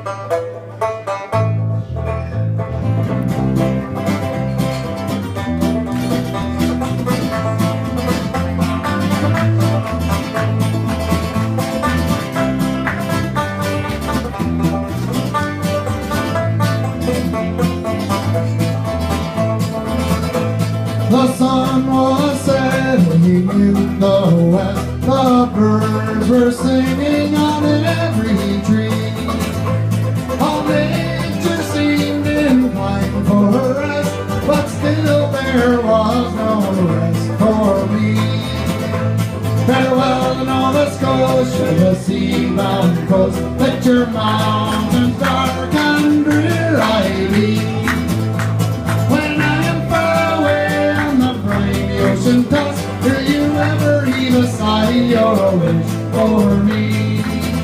The sun was setting in the west. The birds were singing on every tree. All nature seemed inclined for rest, but still there was no rest for me. Farewell to Nova Scotia, the sea-bound coast. Let your mountains dark and drear I be. Will you ever heave a sigh or a wish for me?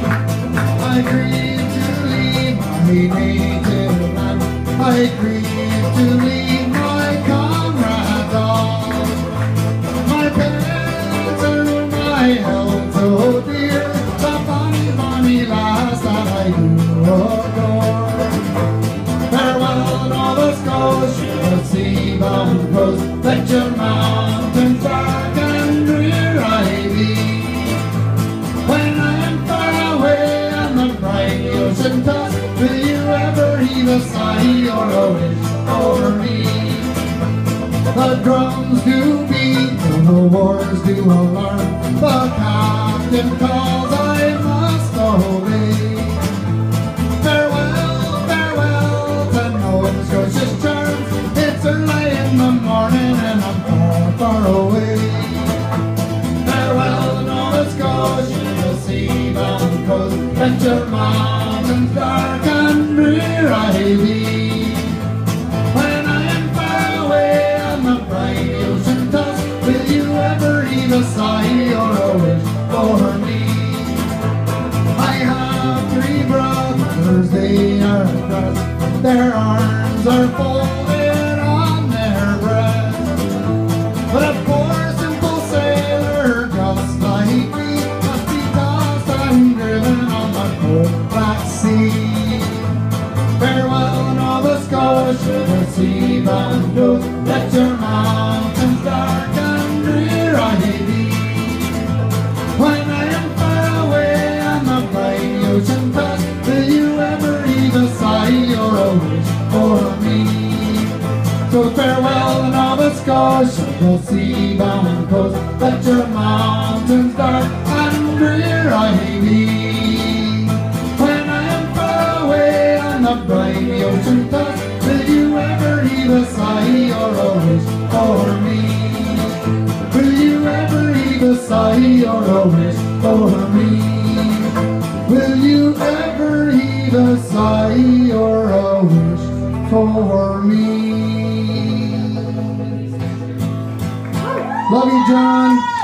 I grieve to leave my native land. I grieve to leave my comrades all. My parents and my health so dear, the bonny, bonny lass that I do adore. Farewell, Nova Scotia, sea-bound coast. Let your mountains dark and drear I be. When I am far away on the bright ocean toss, will you ever heave a sigh or a wish for me? The drums do beat, the wars do alarm. The captain calls, I must obey. Farewell, farewell to Nova Scotia's charms. It's early in the morning and I'm far, far away. Farewell, Nova Scotia, the sea-bound coast. Let your mountains dark and drear I be. When I am far away on the bright ocean toss, will you ever heave a sigh or a wish for me? I have 3 brothers, they are across. Their arms are folded on their breast. But a poor simple sailor just like me must be tossed and driven on the cold black sea. Farewell, Nova Scotia, the sea-bound coast. Let your mountains dark and drear I be. When I am far away on the bright ocean toss, will you ever heave a sigh or a wish for me? So farewell, Nova Scotia, the sea-bound coast. Let your mountains dark and drear I be. When I am far away on the bright ocean toss, will you ever heave a sigh or a wish for me? Will you ever heave a sigh or a wish for me? Will you ever heave a sigh or a wish for me? Love you, John.